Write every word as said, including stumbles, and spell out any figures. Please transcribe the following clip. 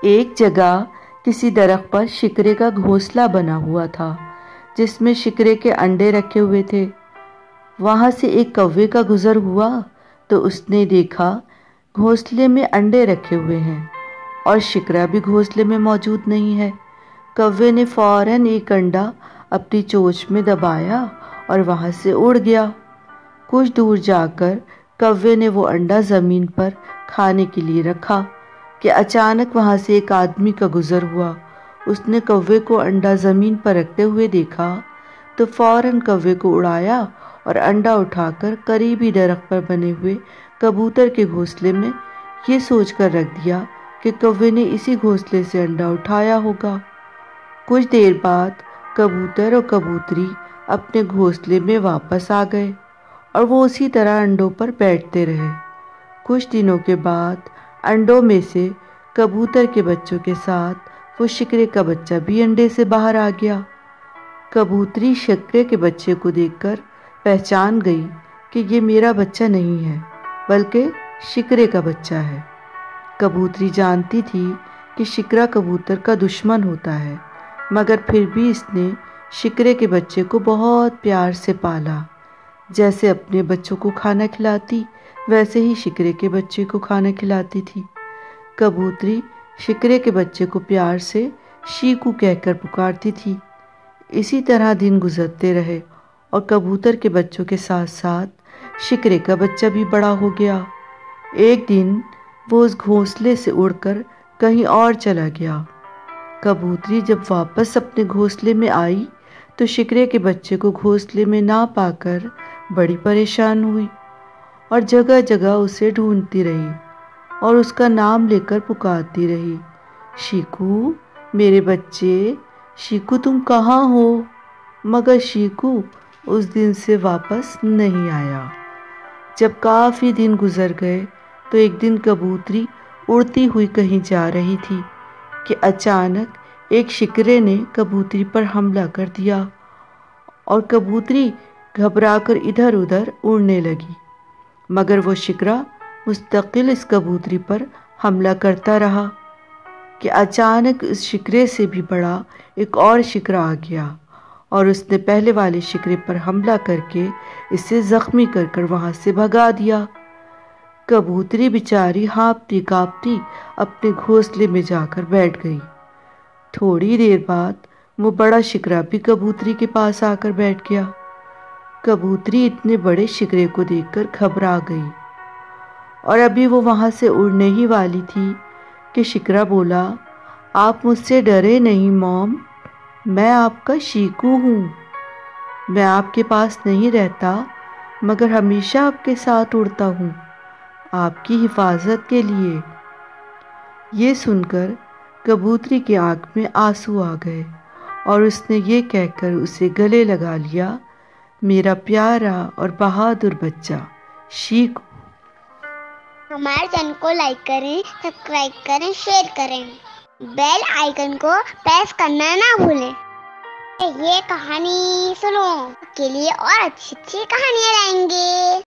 ایک جگہ کسی درخت پر شکرے کا گھونسلہ بنا ہوا تھا جس میں شکرے کے انڈے رکھے ہوئے تھے۔ وہاں سے ایک کوے کا گزر ہوا تو اس نے دیکھا گھونسلے میں انڈے رکھے ہوئے ہیں اور شکرا بھی گھونسلے میں موجود نہیں ہے۔ کوے نے فوراً ایک انڈا اپنی چونچ میں دبایا اور وہاں سے اڑ گیا۔ کچھ دور جا کر کوے نے وہ انڈا زمین پر کھانے کے لیے رکھا کہ اچانک وہاں سے ایک آدمی کا گزر ہوا۔ اس نے کوے کو انڈا زمین پر رکھتے ہوئے دیکھا تو فوراً کوے کو اڑایا اور انڈا اٹھا کر قریبی درخت پر بنے ہوئے کبوتر کے گھونسلے میں یہ سوچ کر رکھ دیا کہ کوے نے اسی گھونسلے سے انڈا اٹھایا ہوگا۔ کچھ دیر بعد کبوتر اور کبوتری اپنے گھونسلے میں واپس آ گئے اور وہ اسی طرح انڈوں پر بیٹھتے رہے۔ کچھ دنوں کے بعد انڈوں میں سے کبوتر کے بچوں کے ساتھ وہ شکرے کا بچہ بھی انڈے سے باہر آ گیا۔ کبوتری شکرے کے بچے کو دیکھ کر پہچان گئی کہ یہ میرا بچہ نہیں ہے بلکہ شکرے کا بچہ ہے۔ کبوتری جانتی تھی کہ شکرا کبوتر کا دشمن ہوتا ہے، مگر پھر بھی اس نے شکرے کے بچے کو بہت پیار سے پالا۔ جیسے اپنے بچوں کو کھانا کھلاتی ویسے ہی شکرے کے بچے کو کھانا کھلاتی تھی۔ کبوتری شکرے کے بچے کو پیار سے شیکو کہہ کر پکارتی تھی۔ اسی طرح دن گزرتے رہے اور کبوتر کے بچوں کے ساتھ ساتھ شکرے کا بچہ بھی بڑا ہو گیا۔ ایک دن وہ اس گھونسلے سے اڑ کر کہیں اور چلا گیا۔ کبوتری جب واپس اپنے گھونسلے میں آئی تو شکرے کے بچے کو گھونسلے میں نہ پا کر بڑی پریشان ہوئی اور جگہ جگہ اسے ڈھونڈتی رہی اور اس کا نام لے کر پکارتی رہی، شیکو میرے بچے، شیکو تم کہاں ہو؟ مگر شیکو اس دن سے واپس نہیں آیا۔ جب کافی دن گزر گئے تو ایک دن کبوتری اڑتی ہوئی کہیں جا رہی تھی کہ اچانک ایک شکرے نے کبوتری پر حملہ کر دیا اور کبوتری گھبرا کر ادھر ادھر اڑنے لگی، مگر وہ شکرا مستقل اس کبوتری پر حملہ کرتا رہا کہ اچانک اس شکرے سے بھی بڑا ایک اور شکرا آ گیا اور اس نے پہلے والے شکرے پر حملہ کر کے اسے زخمی کر کر وہاں سے بھگا دیا۔ کبوتری بیچاری ہانپتی کانپتی اپنے گھونسلے میں جا کر بیٹھ گئی۔ تھوڑی دیر بعد وہ بڑا شکرا بھی کبوتری کے پاس آ کر بیٹھ گیا۔ کبوتری اتنے بڑے شکرے کو دیکھ کر گھبرا گئی اور ابھی وہ وہاں سے اڑنے ہی والی تھی کہ شکرا بولا، آپ مجھ سے ڈرے نہیں موم، میں آپ کا شیکو ہوں۔ میں آپ کے پاس نہیں رہتا مگر ہمیشہ آپ کے ساتھ اڑتا ہوں، آپ کی حفاظت کے لیے۔ یہ سن کر کبوتری کی آنکھ میں آنسو آ گئے اور اس نے یہ کہہ کر اسے گلے لگا لیا، میرا پیارا اور بہادر بچہ شیکو۔ ہمارے چینل کو لائک کریں، سبسکرائب کریں، شیئر کریں، بیل آئیکن کو پریس کرنا نہ بھولیں۔ یہ کہانی سنو کے لیے اور اچھی اچھی کہانیاں لائیں گے۔